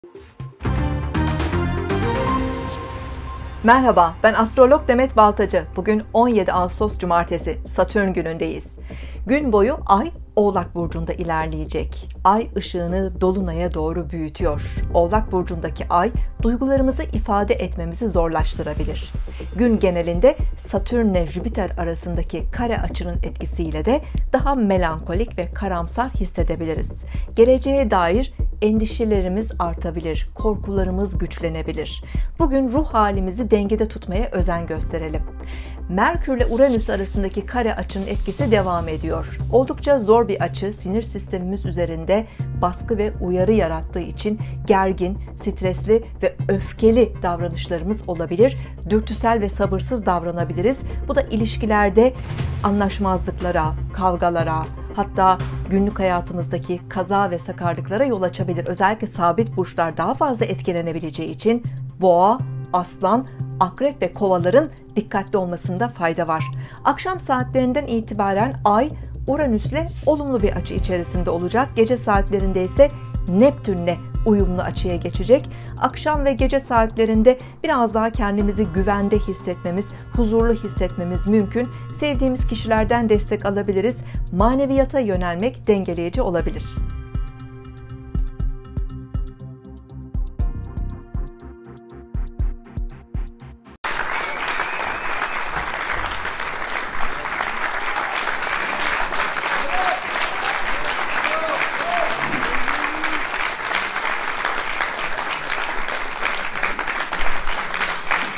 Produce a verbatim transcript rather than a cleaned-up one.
Merhaba, ben astrolog Demet Baltacı. Bugün on yedi Ağustos Cumartesi, Satürn günündeyiz. Gün boyu Ay Oğlak Burcu'nda ilerleyecek. Ay ışığını Dolunay'a doğru büyütüyor. Oğlak Burcu'ndaki Ay, duygularımızı ifade etmemizi zorlaştırabilir. Gün genelinde Satürn'le Jüpiter arasındaki kare açının etkisiyle de daha melankolik ve karamsar hissedebiliriz. Geleceğe dair endişelerimiz artabilir, korkularımız güçlenebilir. Bugün ruh halimizi dengede tutmaya özen gösterelim. Merkür ile Uranüs arasındaki kare açının etkisi devam ediyor. Oldukça zor bir açı, sinir sistemimiz üzerinde baskı ve uyarı yarattığı için gergin, stresli ve öfkeli davranışlarımız olabilir. Dürtüsel ve sabırsız davranabiliriz. Bu da ilişkilerde anlaşmazlıklara, kavgalara, hatta günlük hayatımızdaki kaza ve sakarlıklara yol açabilir. Özellikle sabit burçlar daha fazla etkilenebileceği için Boğa, Aslan, Akrep ve Kovaların dikkatli olmasında fayda var. Akşam saatlerinden itibaren Ay Uranüs'le olumlu bir açı içerisinde olacak. Gece saatlerinde ise Neptün'le uyumlu açıya geçecek. Akşam ve gece saatlerinde biraz daha kendimizi güvende hissetmemiz, huzurlu hissetmemiz mümkün. Sevdiğimiz kişilerden destek alabiliriz. Maneviyata yönelmek dengeleyici olabilir.